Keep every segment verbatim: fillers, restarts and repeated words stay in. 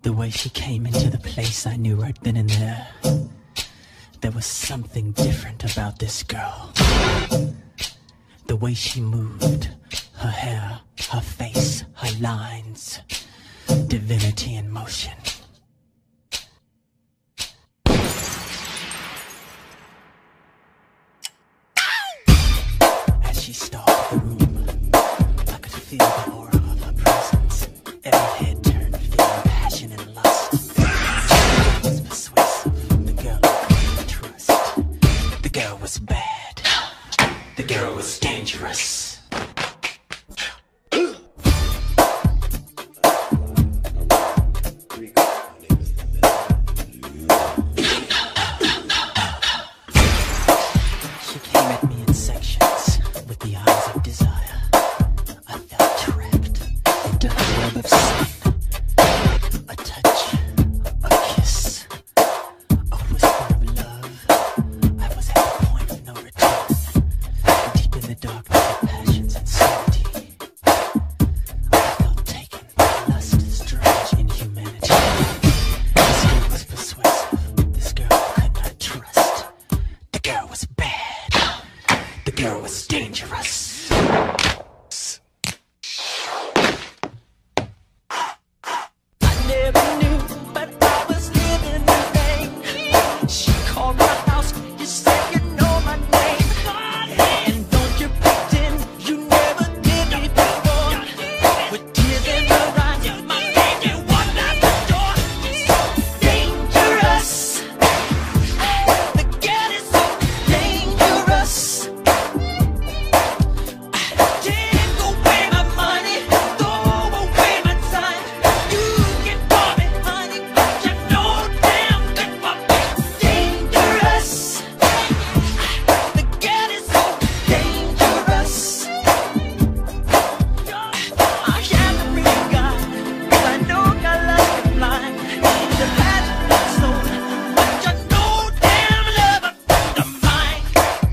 The way she came into the place, I knew right then and there. There was something different about this girl. The way she moved, her hair, her face, her lines, divinity in motion. As she stalked the room, I could feel the aura of her presence. Every head turned, feeling passion and lust. She was persuasive, the girl I couldn't trust. The girl was bad, the girl was dangerous. She came at me in sections with the eyes of desire. I felt trapped into her web of sin. A touch, a kiss, a whisper of love. I was at the point of no return, deep in the darkness of passion's insanity. I felt taken by lust, strange inhumanity. This girl was persuasive, this girl I could not trust. The girl was bad, the girl was dangerous. I never knew, but I was living in vain. She called my house, you said you know my name. And don't you pretend you never did me before. With tears in her eyes, my baby walked out the door. So dangerous, the girl is so dangerous. Take away my money, throw away my time. You can call me honey, but you know damn good my baby's dangerous. The girl is so dangerous. I have to bring you God, 'cause I know God loves me blind. The passion of soul, but you know damn love of mine.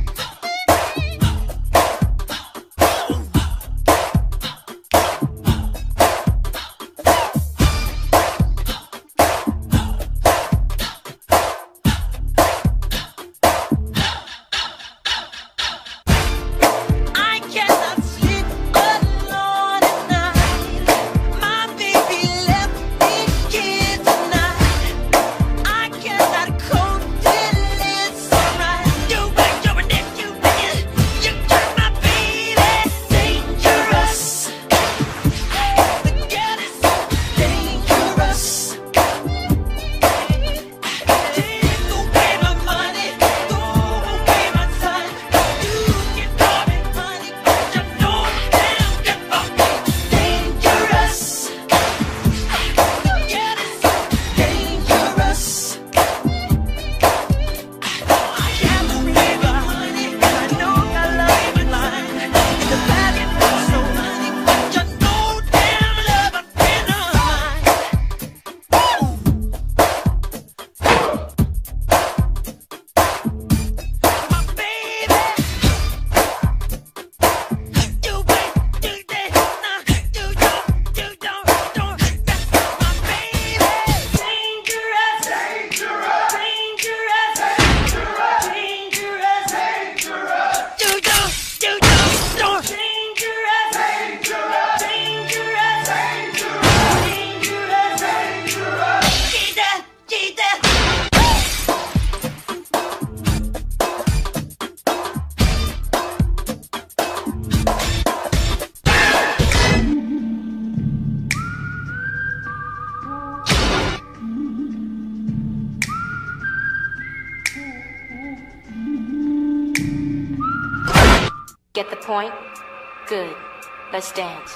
I cannot sleep alone at night. My baby left me here tonight. I cannot cope till it's alright. You make your you make it. You turn my baby dangerous. The girl is so dangerous. Take away my money, throw away my time. You can call me honey, but you know damn good my baby's dangerous. The girl is so dangerous. I am the river, honey, and I know I love you blind. The valley of so honey, but you know damn love a friend of mine. My baby, you wait, you did, nah, you don't, you don't, don't. That's my baby, dangerous, dangerous, dangerous, dangerous, dangerous. You don't, you don't, don't. Dangerous, dangerous, dangerous, dangerous, dangerous. Get that, get that. Get the point? Good. Let's dance.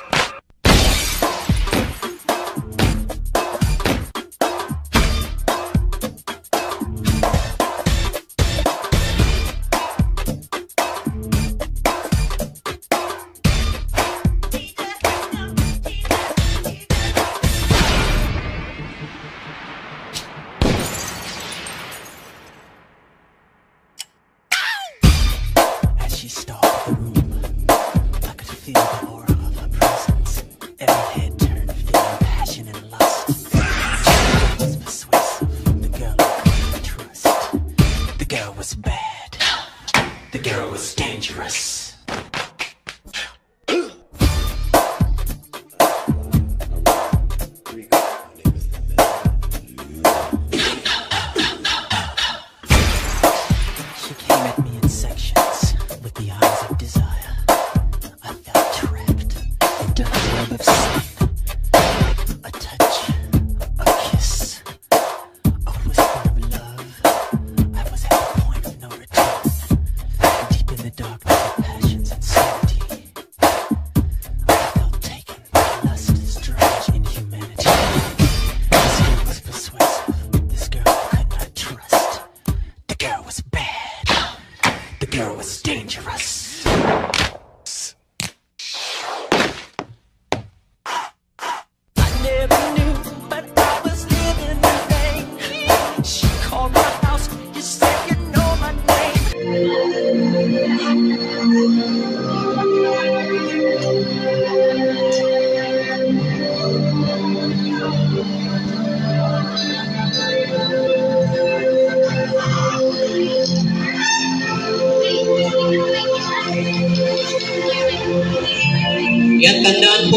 As she stalked the room, I could feel the aura of her presence.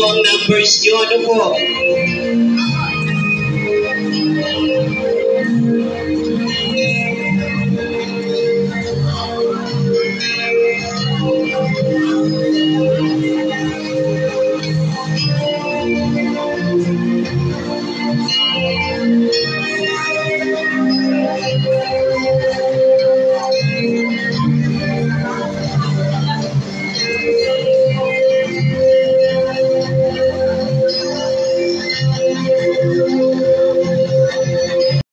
ang numbers nyo, ano po?